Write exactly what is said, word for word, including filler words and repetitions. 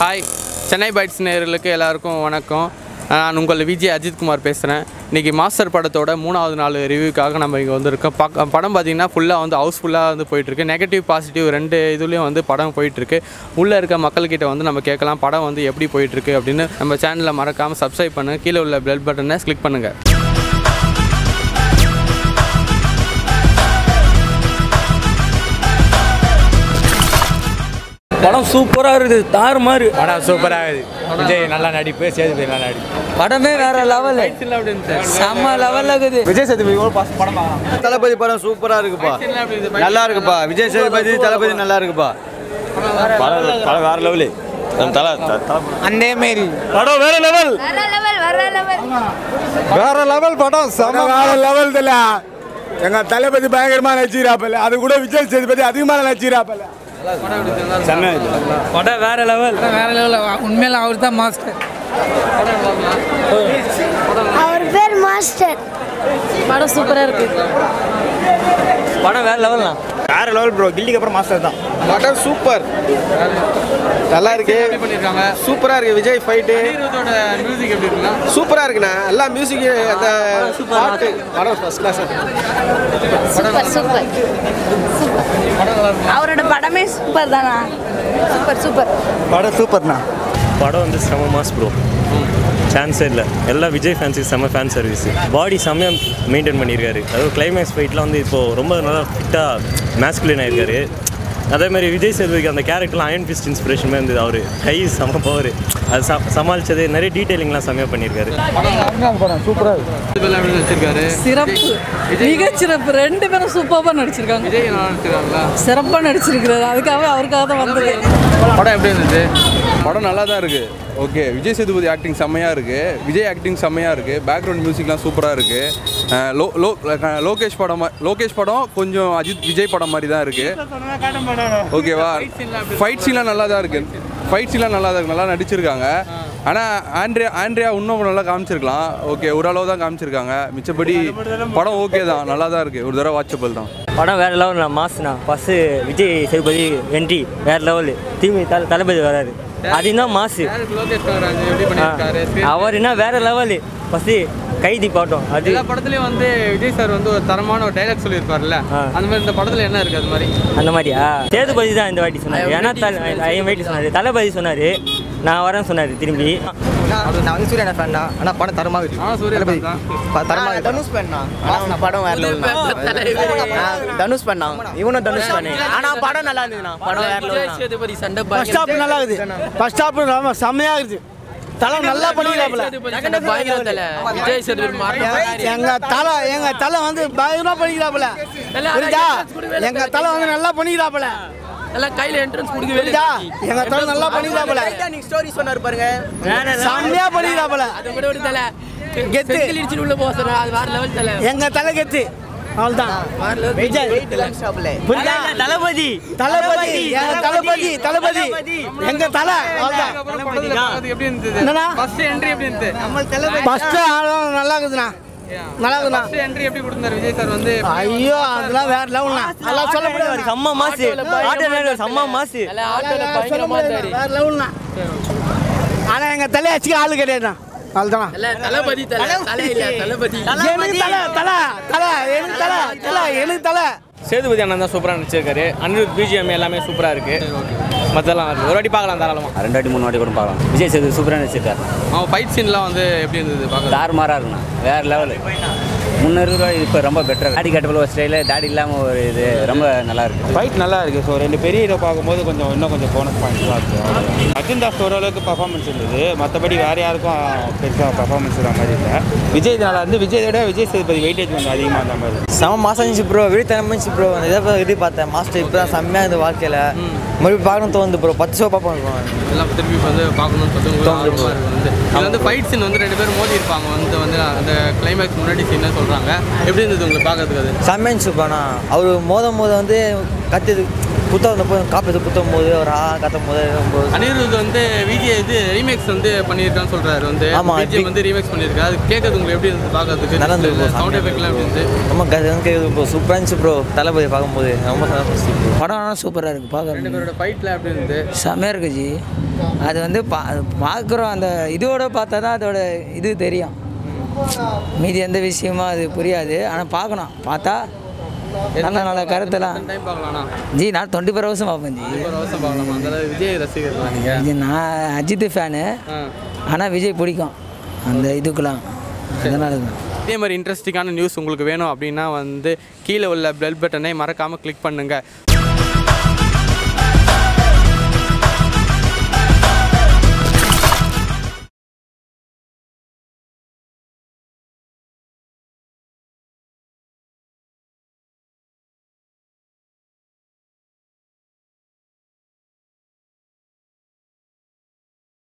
Hi Chennai bytes நேயர்களுக்கு எல்லாருக்கும் வணக்கம். நான் உங்கள் விஜய் அஜித் குமார் பேசுகிறேன். இன்றைக்கி மாஸ்டர் படத்தோட மூணாவது நாள் ரிவ்யூக்காக நம்ம இங்கே வந்திருக்கோம். பக் படம் பார்த்திங்கன்னா ஃபுல்லாக வந்து ஹவுஸ்ஃபுல்லாக வந்து போயிட்டுருக்கு. நெகட்டிவ் பாசிட்டிவ் ரெண்டு இதுலேயும் வந்து படம் போயிட்டுருக்கு. உள்ளே இருக்க மக்கள்கிட்ட வந்து நம்ம கேட்கலாம் படம் வந்து எப்படி போயிட்டுருக்கு அப்படின்னு. நம்ம சேனலில் மறக்காமல் சப்ஸ்கிரைப் பண்ணுங்கள். கீழே உள்ள பெல் பட்டனை கிளிக் பண்ணுங்கள். படம் சூப்பராக இருக்குது, தாறு மாதிரி படம் சூப்பராக இருக்குது. விஜய் நல்லா நடிப்பு, சேதுபதி நல்லா நடிப்பு. படமே வேற லெவல், செம்ம லெவலில் இருக்குது. விஜய் சேதுபதி படம் தளபதி படம் சூப்பராக இருக்குப்பா, நல்லா இருக்குப்பா. விஜய் சேதுபதி தளபதி நல்லா இருக்குப்பா. படம் படம் வேற லெவலு. அதே மாரி படம் வேற லெவல், வேற லெவல் படம், செம வேற லெவல். இல்ல எங்க தளபதி பயங்கரமா நடிச்சிராப்பல, அது கூட விஜய் சேதுபதி அதிகமாக நடிச்சிராப்பல. படம் வேற லெவல், வேற லெவல். உண்மையில அவர் தான் மாஸ்டர். அவர் பேர் மாஸ்டர். படம் சூப்பரா இருக்கு. படம் வேற லெவல்னா வேற லெவல் ப்ரோ. கில்லிக்கு அப்புறம் மாஸ்டர் தான். படம் சூப்பர், நல்லா இருக்கு, பண்ணியிருக்காங்க. சூப்பரா இருக்கு. விஜய் ஃபைட்டு மியூசிக் எப்படி இருக்குன்னா சூப்பரா இருக்குண்ணா. எல்லா மியூசிக் அந்த பாட்டு படம் ஃபர்ஸ்ட் கிளாஸ். சூப்பர் சூப்பர் அவரோட படமே சூப்பர் தானா. சூப்பர் சூப்பர் படம் சூப்பர்ண்ணா. படம் வந்து செம மாஸ் ப்ரோ, சான்ஸே இல்லை. எல்லாம் விஜய் ஃபேன்ஸுக்கு செம்ம ஃபேன் சர்வீஸ். பாடி செம்மையாக மெயின்டைன் பண்ணியிருக்காரு. அதாவது கிளைமேக்ஸ் ஃபைட்லாம் வந்து இப்போது ரொம்ப நல்லா ஃபிட்டாக மேஸ்குலின் ஆகிருக்காரு. அதேமாதிரி விஜய் சேதுபதிக்கு அந்த கேரக்டர்லாம் அயன் ஃபிஸ்ட் இன்ஸ்பிரேஷனுமே இருந்தது. அவர் கை செம பவர், அது ச சமாளித்தது நிறைய டீட்டெயிலிங்லாம் செம்மையாக பண்ணியிருக்காரு. வச்சிருக்காரு. சிறப்பு, மிகச்சிறப்பு. ரெண்டு பேரும் சூப்பராக நடிச்சிருக்காங்க. விஜய் நடிச்சிருக்காங்களா? சிறப்பாக நடிச்சிருக்கிறாரு. அதுக்காக அவருக்காக தான் வந்தது. படம் எப்படி இருந்துச்சு? படம் நல்லா தான் இருக்குது. ஓகே, விஜய் சேதுபதி ஆக்டிங் செம்மையாக இருக்குது. விஜய் ஆக்டிங் செம்மையாக இருக்குது. பேக்ரவுண்ட் மியூசிக்லாம் சூப்பராக இருக்குது. லோ லோ லோகேஷ் படம் லோகேஷ் படம் கொஞ்சம் அஜித் விஜய் படம் மாதிரி தான் இருக்குது. ஓகேவா? ஃபைட் சீன்லாம் நல்லா தான் இருக்குது. ஃபைட் சீன்லாம் நல்லா தான் இருக்குது, நல்லா நடிச்சிருக்காங்க. ஆனால் ஆண்ட்ரியா ஆண்ட்ரியா இன்னும் நல்லா காமிச்சிருக்கலாம். ஓகே, ஓரளவு தான் காமிச்சிருக்காங்க. மிச்சப்படி படம் ஓகே தான், நல்லா தான் இருக்குது. ஒரு தடவை வாட்சபிள் தான். படம் வேற லெவல்ண்ணா, மாஸ்ண்ணா. ஃபஸ்ட்டு விஜய் சேதுபதி என்ட்ரி வேற லெவலு. தீமி தல தளபதி வராரு, அது என்ன மாசு. அவர் என்ன வேற லெவலு. ஃபஸ்ட்டு கைதி பாட்டம், அது எல்லா படத்துலையும் வந்து விஜய் சார் வந்து ஒரு தரமான ஒரு டைலாக் சொல்லியிருப்பார்ல, அந்த மாதிரி இந்த படத்தில் என்ன இருக்குது அது மாதிரி? அந்த மாதிரியா? சேதுபதி தான் இந்த வாட்டி சொன்னார். ஏன்னா ஐயம் வாட்டி சொன்னார். தளபதி சொன்னார் நான் வரேன்னு சொன்னார். திரும்பி நான் வந்து சூர்யா ஃபேன் தான், ஆனால் படம் தரமாக இருக்கு. ஆ, சூர்யா தளபதி தான். தரமாக. தனுஷ் பண்ணா படம் வேற லெவல். தனுஷ் பண்ணா இவனும் தனுஷ் பண்ணி, ஆனால் படம் நல்லா இருந்துச்சுண்ணா. படம் வேற லெவல். சேதுபதி சண்டை ஃபர்ஸ்ட் ஹாப் நல்லா இருக்குது. ஃபர்ஸ்ட் ஹாப் ரொம்ப செம்மையாக இருக்குது. தலை நல்லா பண்ணிக்கிறாப்ல. விஜய் சேதுபதி எங்க தலை எங்க தலை வந்து பயங்கரமா பண்ணிக்கிறாப்ல. புரியுதா? எங்க தலை வந்து நல்லா பண்ணிக்கிறாப்ல. எல்லாம் கையில என்ட்ரன்ஸ் குடிக்கவே புரியுதா? எங்க தலை நல்லா பண்ணிக்கிறாப்ல. ஸ்டோரி சொன்னாரு பாருங்க, செம்மையா பண்ணிக்கிறாப்ல. அது கூட ஒரு தலை கெத்து இடிச்சு உள்ள போக சொல்ற, அது வேற லெவல் தலை. எங்க தலை கெத்து. அவ்வளவுதான். விஜய் புரியுதா? தளபதி தளபதி எங்க தளபதி தளபதி எங்க தலை. அவ்வளவுதான். எப்படி இருந்தது? என்னண்ணா? ஃபர்ஸ்ட் என்ட்ரி எப்படி இருந்தது? நம்ம தளபதி ஃபர்ஸ்ட் நல்லா இருக்குதுண்ணா, நல்லா இருக்குண்ணா. ஃபர்ஸ்ட் என்ட்ரி எப்படி கொடுத்தாரு விஜய் சார் வந்து? ஐயோ அதெல்லாம் வேற லெவல்ண்ணா. அதெல்லாம் சொல்ல முடியாது. செம்ம மாசு. ஆட்டோ செம்ம மாசு. சொல்ல முடியாது, வேற லெவல்ண்ணா. ஆனா எங்க தலையை வச்சுக்க ஆளு கிடையாதுண்ணா. அவ்வளோதான். தளபதி தலை தலை இல்ல தளபதி எனக்கு தலை தலை தலை எனக்கு தலை தலை எனக்கு தலை. சேதுபதி அண்ணன் தான் சூப்பராக நடிச்சிருக்காரு. அனிருத் பிஜிஎம் எல்லாமே சூப்பராக இருக்குது. மற்றெல்லாம் இருக்குது. ஒரு வாட்டி பார்க்கலாம் தாராளமாக. ரெண்டு வாட்டி மூணு வாட்டி கூட பார்க்கலாம். விஜய் சேதுபதி சூப்பராக நடிச்சிருக்காரு. அவன் ஃபைட் சீன்லாம் வந்து எப்படி இருந்தது பார்க்க? தாறுமாறாக இருக்குண்ணா, வேறு லெவலு. முன்னூறு ரூபாய் இப்போ ரொம்ப பெட்டராக. தாடி கட்டபில் ஒரு ஸ்டைலு, தாடி இல்லாமல் ஒரு இது ரொம்ப நல்லா இருக்குது. ஃபைட் நல்லா இருக்குது. ஸோ ரெண்டு பெரிய ஹீரோ பார்க்கும்போது கொஞ்சம் இன்னும் கொஞ்சம் போனஸ் பாயிண்ட்ஸாக இருக்குது. அர்ஜுன் தாஸ் ஓரளவுக்கு பர்ஃபார்மன்ஸ் இருந்தது. மற்றபடி வேறு யாருக்கும் பெருசாக பர்ஃபார்மன்ஸ் இருக்கிற மாதிரி இல்லை. விஜய் நல்லா இருந்து விஜயோட விஜய் சேதுபதி வெயிட்டேஜ் கொஞ்சம் அதிகமாக இருந்த மாதிரி. செம மாசம் இருந்துச்சு ப்ரோ. வெளித்தனம் இருந்துச்சு ப்ரோ. இதை இது பார்த்தேன் மாஸ்டர். இப்போ தான் செம்மையாக இருந்தது வாழ்க்கையில். மறுபடியும் பார்க்கணும் தோணுது ப்ரோ. பத்து ஷோ பார்ப்போம் எல்லாம் திருப்பி வந்து பார்க்கணும்னு சொல்லிட்டு இது வந்து ஃபைட் சீன் வந்து ரெண்டு பேரும் மோதி இருப்பாங்க வந்து வந்து அந்த கிளைமேக்ஸ் முன்னாடி சீன் சொல்கிறாங்க. எப்படி இருந்தது உங்களுக்கு பார்க்கறதுக்கு? அது செம்மையாக இருந்துச்சு ப்ரோண்ணா. அவர் மோத மோத வந்து கத்துது புத்தகம் காப்பி புத்தம் போது ஒரு ஆ கத்தும் போது அனிருத் வந்து விஜய் இது ரீமேக்ஸ் வந்து பண்ணியிருக்கான்னு சொல்கிறாரு வந்து ஆமா, விஜய் வந்து ரீமேக்ஸ் பண்ணியிருக்காரு அது கேட்கறது உங்களுக்கு எப்படி இருந்தது பார்க்கறதுக்கு நல்லா இருந்தது bro. சவுண்ட் எஃபெக்ட்லாம் எப்படி இருந்துச்சு ரொம்ப கதை இப்போ சூப்பராக இருந்துச்சு ப்ரோ தளபதி பார்க்கும்போது ரொம்ப படம் ஆனால் சூப்பராக இருக்குது பார்க்க ரெண்டு பேரோட ஃபைட்லாம் எப்படி இருந்தது செம்மையாக இருக்குது ஜி அது வந்து பா பார்க்குறோம் அந்த இதோட பார்த்தா தான் அதோட இது தெரியும் மீதி எந்த விஷயமும் அது புரியாது ஆனால் பார்க்கணும் பார்த்தா நல்ல நல்ல கருத்தெல்லாம் டைம் பார்க்கலாம்ண்ணா ஜி நான் டுவெண்ட்டி ஃபோர் ஹவர்ஸும் பார்ப்பேன் ஜி ஒரு வருஷம் பார்க்கலாமா அந்த விஜய் ரசிகர்களா நீங்கள் இது நான் அஜித் ஃபேனு ஆனால் விஜய் பிடிக்கும் அந்த இதுக்கெல்லாம் அதனால தான் இதே மாதிரி இன்ட்ரெஸ்டிங்கான நியூஸ் உங்களுக்கு வேணும் அப்படின்னா வந்து கீழே உள்ள பெல் பட்டனை மறக்காமல் கிளிக் பண்ணுங்கள்.